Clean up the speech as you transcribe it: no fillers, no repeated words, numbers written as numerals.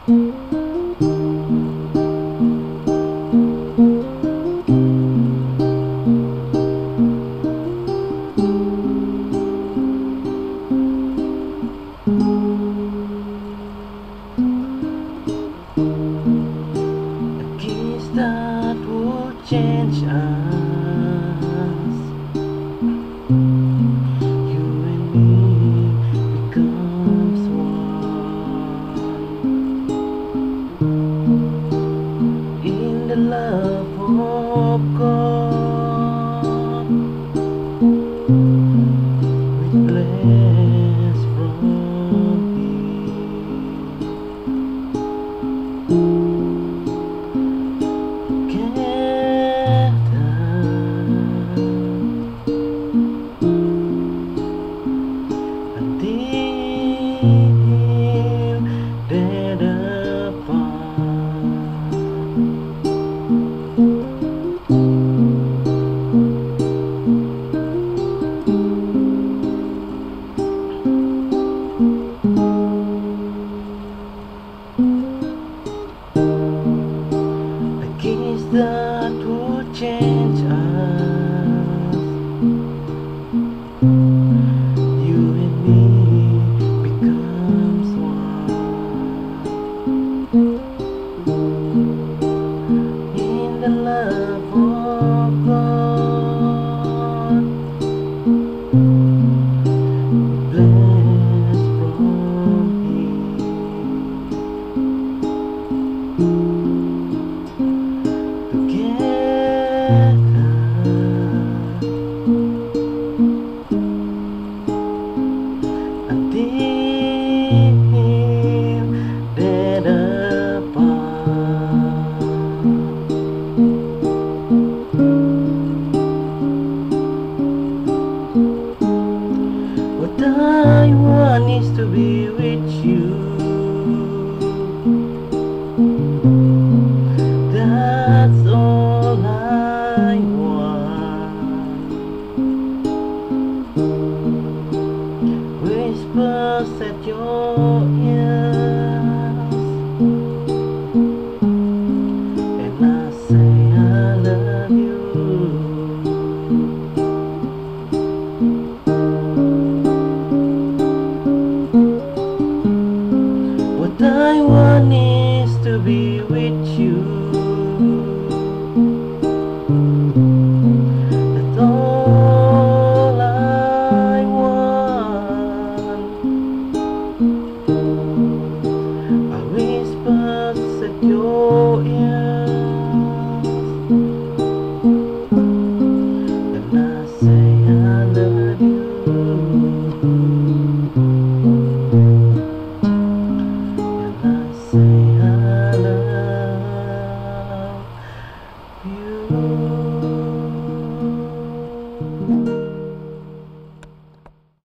kiss that would change us. You and me becomes one in the love of God. With bless from until dead apart. A kiss that would change us. You and me becomes one in the love of God. Blessed from Him. Together until dead apart. What I want is to be with you. That's all I want. Whispers at your ears, and I say I love you. What I want is to be with you.